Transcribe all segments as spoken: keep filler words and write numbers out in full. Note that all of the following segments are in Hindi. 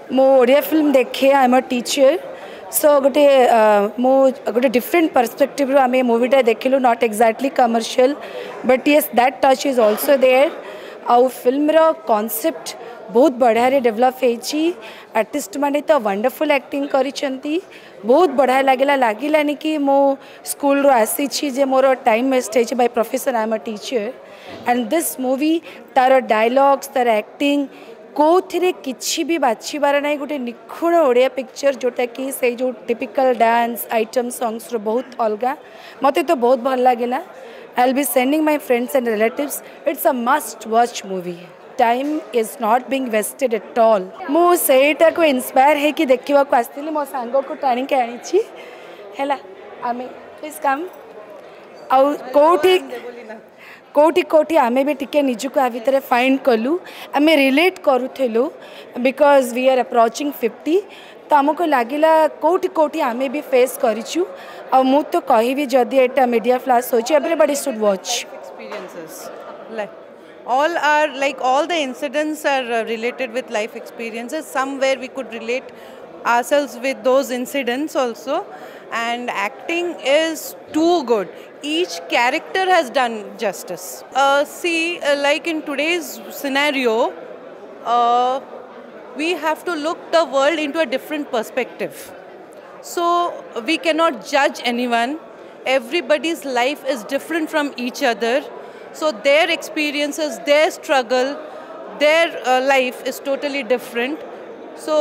मो ओडिया फिल्म देखे आई एम अ टीचर सो गोटे मो गोटे डिफरेंट पर्सपेक्टिव रो आम मूवीटा देखिलु not exactly commercial but yes that touch is also there आउ फिल्म रो कॉन्सेप्ट बहुत बढ़िया रे डेवलप होती आर्टिस्ट माने तो वंडरफुल एक्टिंग करिसेंती बहुत बढ़िया लगेला लागिलानी कि मो स्कूल रो आसी छी जे मोर टाइम वेस्ट है by profession I am a teacher and this movie तार डायलॉग्स तार एक्टिंग कौन किसी भी बाछिबार ना गोटे निखुण ओडिया पिक्चर जोटा कि से जो टिपिकल डांस आइटम सॉन्ग्स रो बहुत अलग मत तो बहुत भल लगे I will be sending my friends and relatives it's a must watch movie time is not being wasted at all मु सेटा को इंस्पायर है कि देखा को आसती मो सांग को टाणी के आनी है आम प्लीज कम आउ कौटी कोटी कोटी आमे भी टिके निजुक आ भितर फाइंड कलु आमे रिलेट करूथेलु because we are approaching fifty तो आमको लगिला कोटी कोटी आमे भी फेस करिछु आ मु तो कहिबी जदि एटा मीडिया फ्लैश होछि everybody should watch experiences like all are like all the incidents are uh, related with life experiences somewhere we could relate ourselves with those incidents also and acting is too good each character has done justice uh, see uh, like in today's scenario uh, we have to look the world into a different perspective so we cannot judge anyone everybody's life is different from each other so their experiences their struggle their uh, life is totally different so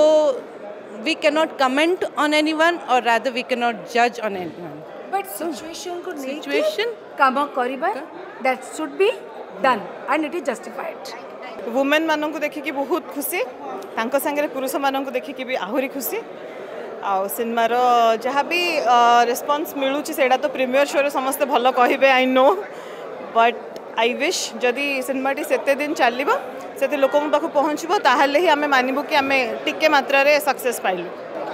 we cannot comment on anyone or rather we cannot judge on anyone but situation could situation काम करिबा that should be done and it is justified women मानन को देखि कि बहुत खुशी तांको संगे पुरुष मानन को देखि कि भी आहुरी खुशी आ सिनेमा रो जहाँ भी रिस्पांस मिलुची सेडा तो प्रीमियर शो रे समस्त भलो कहिबे I know but I wish जदि सिनेमाटी सेते दिन चलिबो से लोक पाक पहुँचब ताहले ही आमे मानिबु कि आमे टिके मात्रा रे सक्सेस पाइलु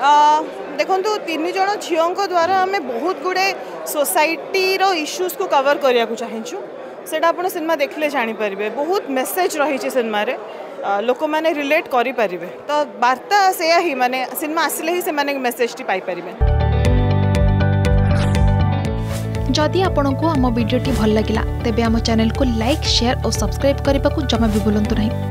देखंतु तीन जण झियों द्वारा आमे बहुत गुडे सोसाइटी रो इश्यूज को कवर करिया को चाहिछु सेटा आपण सिनेमा देखले जानि परिबे बहुत मेसेज रही छि सिनेमा रे लोक माने रिलेट करि परिबे तो वार्ता सेया ही माने सिनेमा आसिले ही से माने मेसेज टी पाई परिबे जदि आपंक आम भिडी भल लगा तेब आम चैनल को लाइक शेयर और सब्सक्राइब करने को जमा भी भूलु नहीं।